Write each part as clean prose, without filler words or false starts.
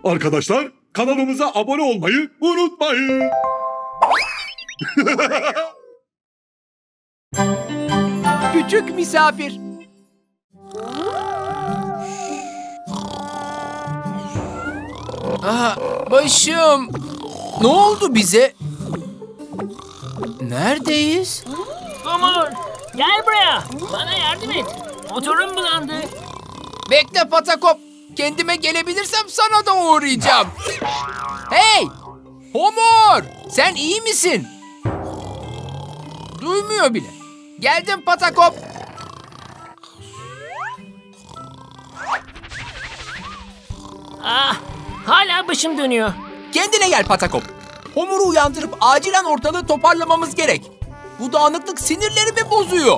Arkadaşlar kanalımıza abone olmayı unutmayın. Küçük misafir. Başım. Ne oldu bize? Neredeyiz? Gumur, gel buraya. Bana yardım et. Motorum bulandı. Bekle Patakop. Kendime gelebilirsem sana da uğrayacağım. Hey! Homur! Sen iyi misin? Duymuyor bile. Geldim Patakop. Hala başım dönüyor. Kendine gel Patakop. Homur'u uyandırıp acilen ortalığı toparlamamız gerek. Bu dağınıklık sinirlerimi bozuyor.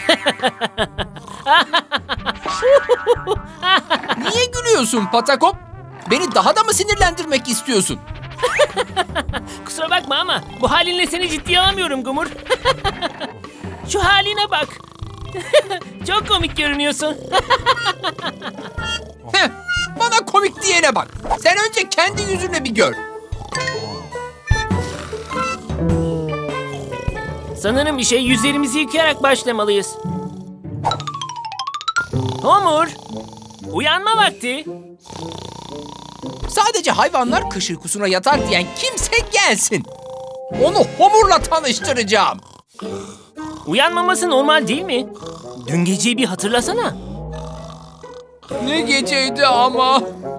Niye gülüyorsun Patakop? Beni daha da mı sinirlendirmek istiyorsun? Kusura bakma ama bu halinle seni ciddiye alamıyorum Gumur. Şu haline bak. Çok komik görünüyorsun. Bana komik diyene bak. Sen önce kendi yüzünle bir gör. Sanırım işe yüzlerimizi yıkayarak başlamalıyız. Homur, uyanma vakti. Sadece hayvanlar kış uykusuna yatar diyen kimse gelsin. Onu Homur'la tanıştıracağım. Uyanmaması normal değil mi? Dün geceyi bir hatırlasana. Ne geceydi ama.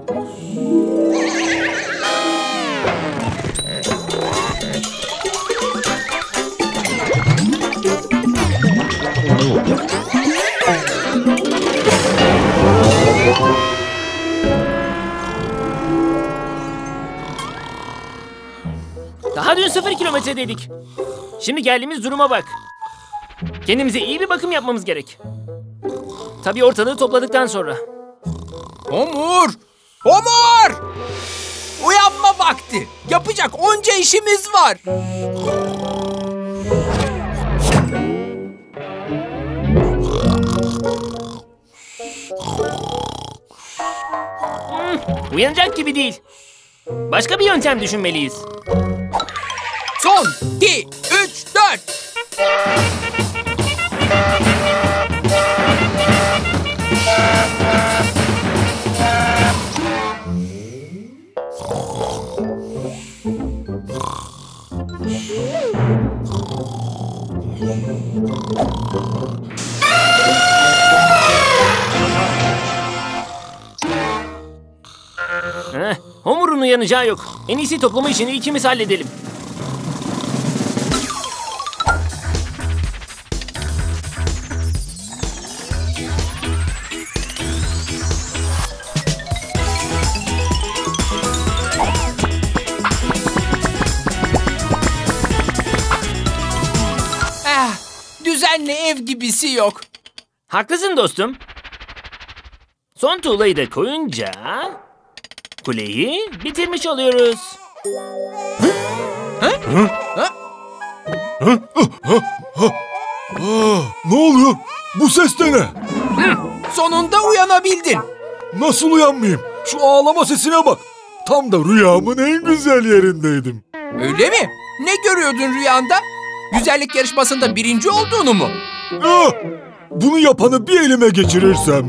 Daha dün 0 kilometre dedik. Şimdi geldiğimiz duruma bak. Kendimize iyi bir bakım yapmamız gerek. Tabii ortalığı topladıktan sonra. Homur! Homur! Uyanma vakti. Yapacak onca işimiz var. Uyanacak gibi değil. Başka bir yöntem düşünmeliyiz. Son 2, 3, 4. Homur'un uyanacağı yok. En iyisi toplama işini ikimiz halledelim. Düzenli ev gibisi yok. Haklısın dostum. Son tuğlayı da koyunca kuleyi bitirmiş oluyoruz. Ne oluyor? Bu ses de ne? Sonunda uyanabildin. Nasıl uyanmayayım? Şu ağlama sesine bak. Tam da rüyamın en güzel yerindeydim. Öyle mi? Ne görüyordun rüyanda? Güzellik yarışmasında birinci olduğunu mu? Bunu yapanı bir elime geçirirsem.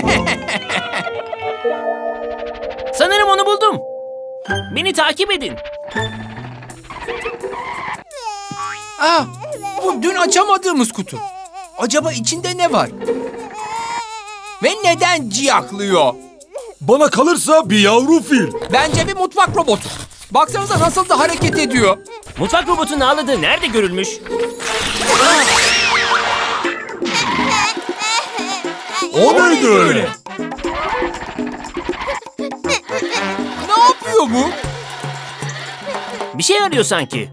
Sanırım onu buldum. Beni takip edin. Bu dün açamadığımız kutu. Acaba içinde ne var? Ve neden ciyaklıyor? Bana kalırsa bir yavru fil. Bence bir mutfak robotu. Baksanıza nasıl da hareket ediyor. Mutfak robotunun ağladığı nerede görülmüş? O neydi öyle? Ne yapıyor bu? Bir şey arıyor sanki.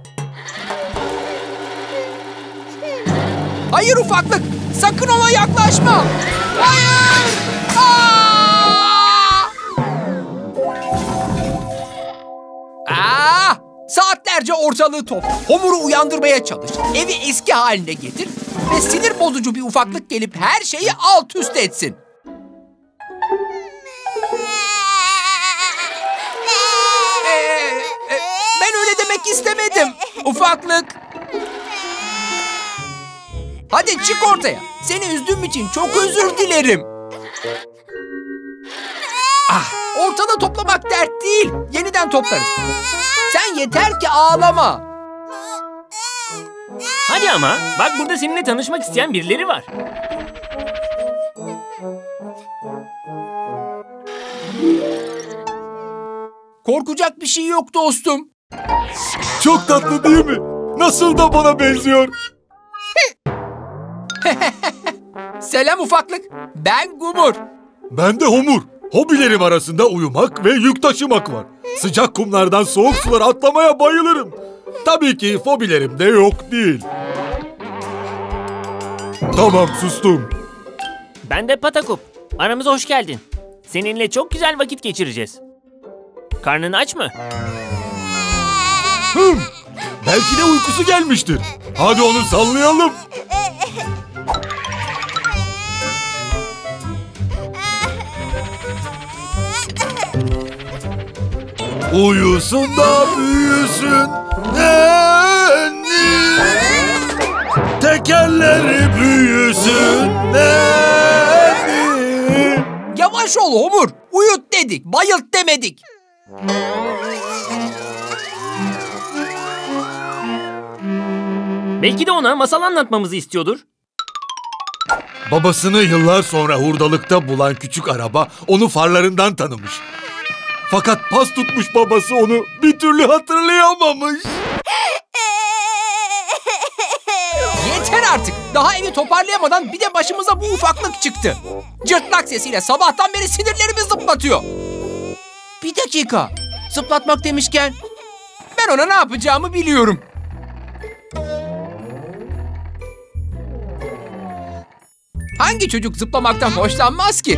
Hayır ufaklık, sakın ona yaklaşma. Hayır! Saatlerce ortalığı topla. Homur'u uyandırmaya çalış. Evi eski haline getir. Ve sinir bozucu bir ufaklık gelip her şeyi alt üst etsin. Ufaklık. Hadi çık ortaya. Seni üzdüğüm için çok özür dilerim. Ortalığı toplamak dert değil. Yeniden toplarız. Sen yeter ki ağlama. Hadi ama bak burada seninle tanışmak isteyen birileri var. Korkacak bir şey yok dostum. Çok tatlı değil mi? Nasıl da bana benziyor. Selam ufaklık. Ben Gumur. Ben de Homur. Hobilerim arasında uyumak ve yük taşımak var. Sıcak kumlardan soğuk sulara atlamaya bayılırım. Tabii ki fobilerim de yok değil. Tamam, sustum. Ben de Patakup. Aramıza hoş geldin. Seninle çok güzel vakit geçireceğiz. Karnın aç mı? Belki de uykusu gelmiştir. Hadi onu sallayalım. Uyusun da büyüsün nenni, tekerleri büyüsün nenni. Yavaş ol Homur. Uyut dedik, bayılt demedik. Belki de ona masal anlatmamızı istiyordur. Babasını yıllar sonra hurdalıkta bulan küçük araba onu farlarından tanımış. Fakat pas tutmuş babası onu bir türlü hatırlayamamış. Yeter artık. Daha evi toparlayamadan bir de başımıza bu ufaklık çıktı. Cırtlak sesiyle sabahtan beri sinirlerimi zıplatıyor. Bir dakika. Zıplatmak demişken ben ona ne yapacağımı biliyorum. Hangi çocuk zıplamaktan hoşlanmaz ki?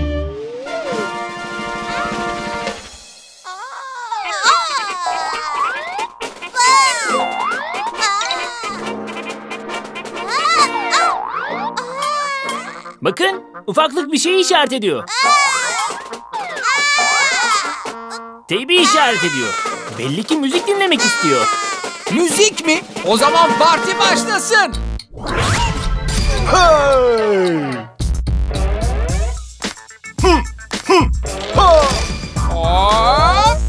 Bakın, ufaklık bir şeyi işaret ediyor. Teybi işaret ediyor. Belli ki müzik dinlemek istiyor. Müzik mi? O zaman parti başlasın. Hey! Hoppa!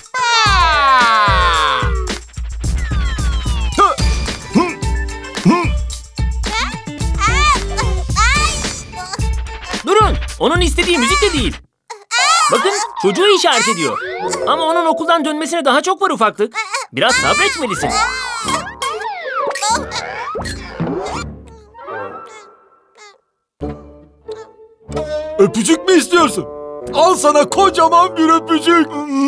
Durun, onun istediği müzik de değil. Bakın, çocuğu işaret ediyor. Ama onun okuldan dönmesine daha çok var ufaklık. Biraz sabretmelisin. Öpücük mü istiyorsun? Al sana kocaman bir öpücük.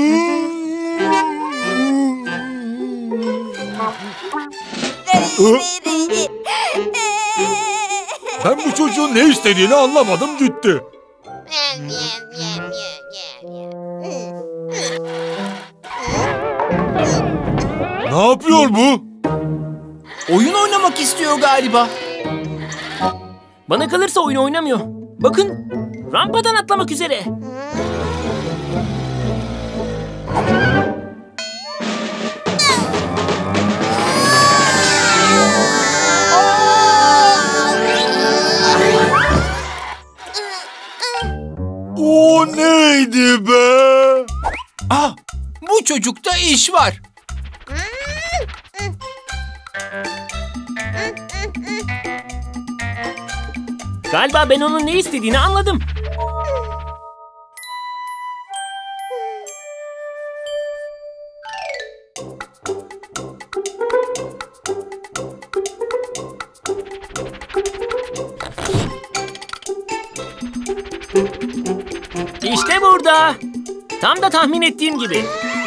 Ben bu çocuğun ne istediğini anlamadım gitti. Ne yapıyor bu? Oyun oynamak istiyor galiba. Bana kalırsa oyun oynamıyor. Bakın, rampadan atlamak üzere. O neydi be? Bu çocukta iş var. Galiba ben onun ne istediğini anladım. İşte burada. Tam da tahmin ettiğim gibi.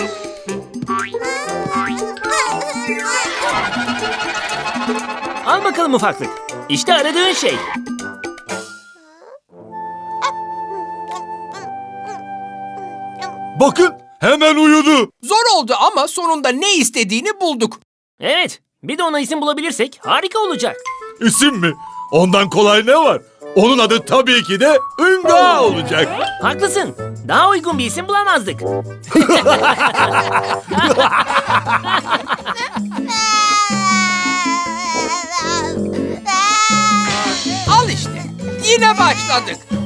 Al bakalım ufaklık. İşte aradığın şey. Bakın, hemen uyudu. Zor oldu ama sonunda ne istediğini bulduk. Evet, bir de ona isim bulabilirsek harika olacak. İsim mi? Ondan kolay ne var? Onun adı tabii ki de Inga olacak. Haklısın. Daha uygun bir isim bulamazdık. yine başladık.